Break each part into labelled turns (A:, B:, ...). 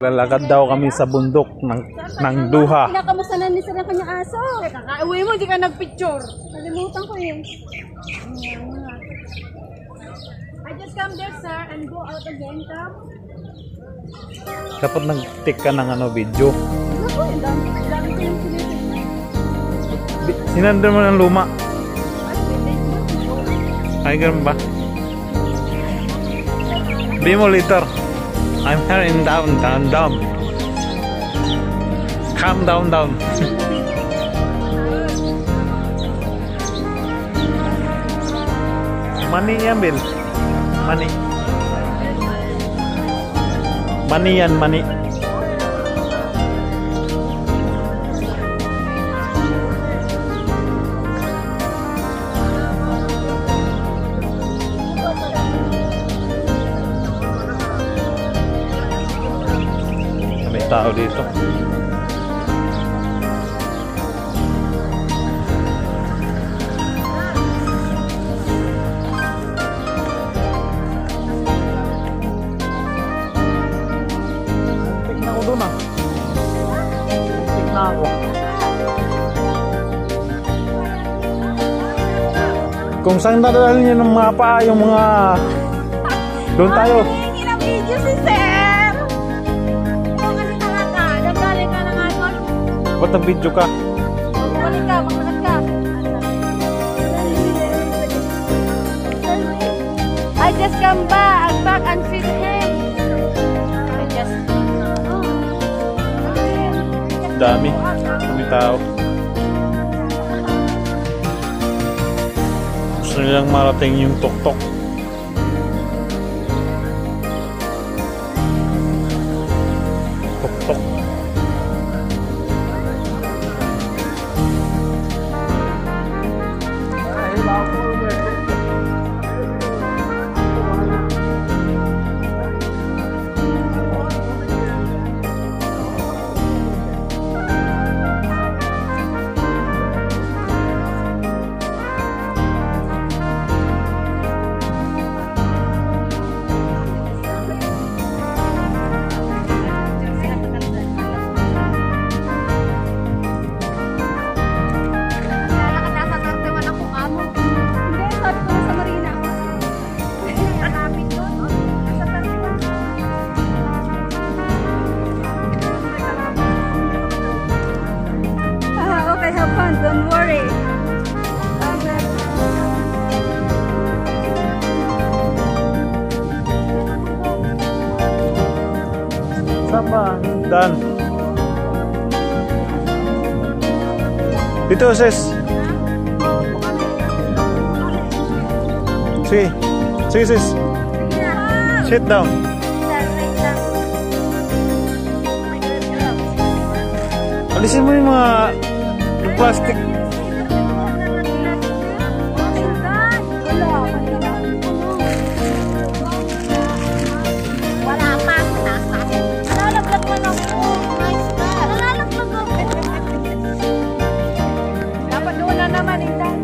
A: Lalakad daw kami sa bundok ng Duha.
B: Kinakamusta na ni sir ng kanyang aso. Kakauwi mo, di ka nagpicture. Nalimutan ko yun. I just come there, sir, and go out again, come.
A: Dapat nag-take ka ng video.
B: Ako, yung dami ko yung sinisin.
A: Sinanda mo ng luma. Ay, ganun ba? Be mo later. I'm here in down. Calm down. Money yan, Bill. Money. Money yan, money. May tao dito. Tingnan ko doon ah. Tingnan ako. Kung saan nadalhin niyo ng mapa yung mga doon tayo.
B: Ilang video si sir. Kung kasi talaga, nagaling ka ng ano.
A: Ba't nag-video ka?
B: Magbalik ka, maglakas ka. I just come back and feed him. I just...
A: Dami tao. Gusto nilang marating yung tuktok. Tuktok.
B: Don't worry.
A: Sama, Dan. Dito, sis. Sige. Sige, sis. Sit down. Alisin mo yung mga plastic.
B: Wala pa. Nalalaglag man ako. Nice ka. Nalalaglag ako. Dapat doon na naman, Inday.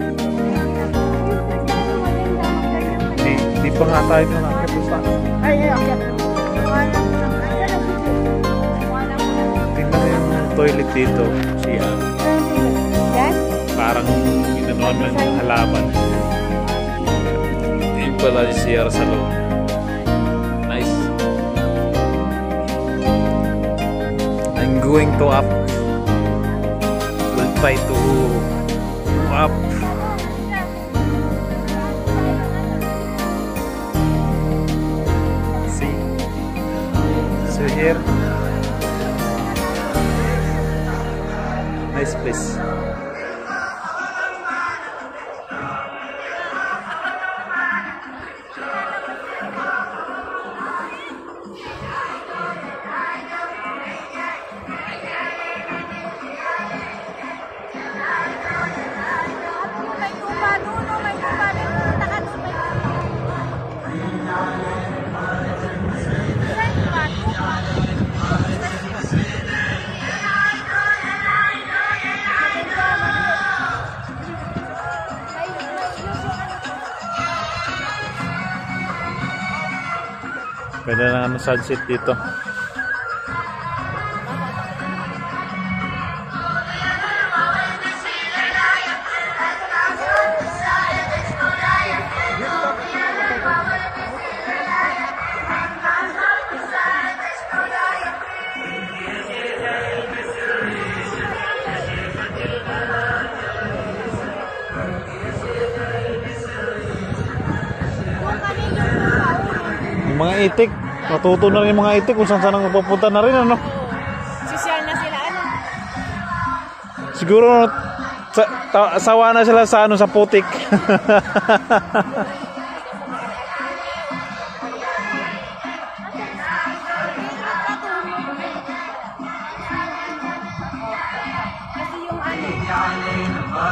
A: Di pa nga tayo na nakikita.
B: Ay.
A: Tingnan mo yung toilet dito. Siya.
B: Yan?
A: Parang ginanoan ng halaman. Yun pala si CR sa loob. Nice. I'm going to up. We'll try to up. See? So here. Nice place. Ganda ng sunset dito. mga itik. Natuto na rin yung mga itik kung saan saan ang pupunta na rin, ano?
B: Sosyal na sila, ano?
A: Siguro sawa na sila sa ano, sa putik.
B: Kasi yung ano,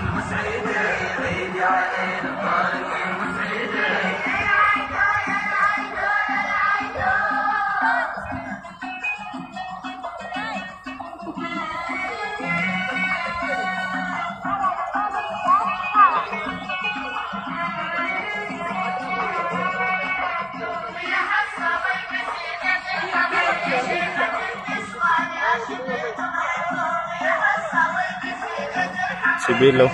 A: Si Bilo.